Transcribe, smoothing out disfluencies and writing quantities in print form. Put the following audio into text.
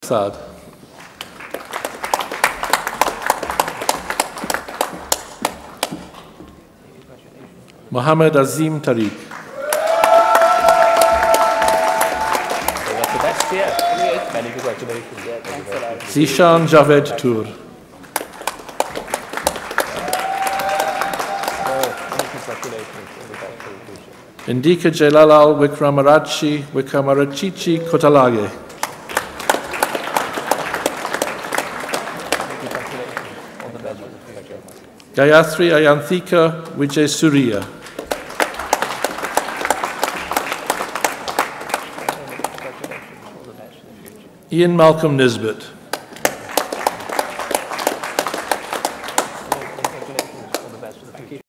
Thad. Mohammed Azim Tariq. That's the best, yeah. Many congratulations. Yeah, thanks for that. Zishan Javed Tur. Indika Jelalal Wikramarachichi Kotalage. Gayatri Ayanthika Vijay Surya. Ian Malcolm Nisbet.